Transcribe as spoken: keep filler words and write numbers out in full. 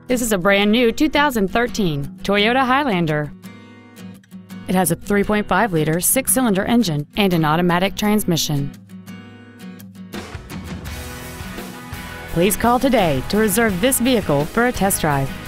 This is a brand new two thousand thirteen Toyota Highlander. It has a three point five liter six-cylinder engine and an automatic transmission. Please call today to reserve this vehicle for a test drive.